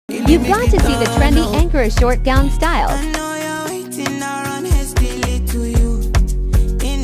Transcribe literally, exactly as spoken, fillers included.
You've got to see the trendy Ankara short gown styles.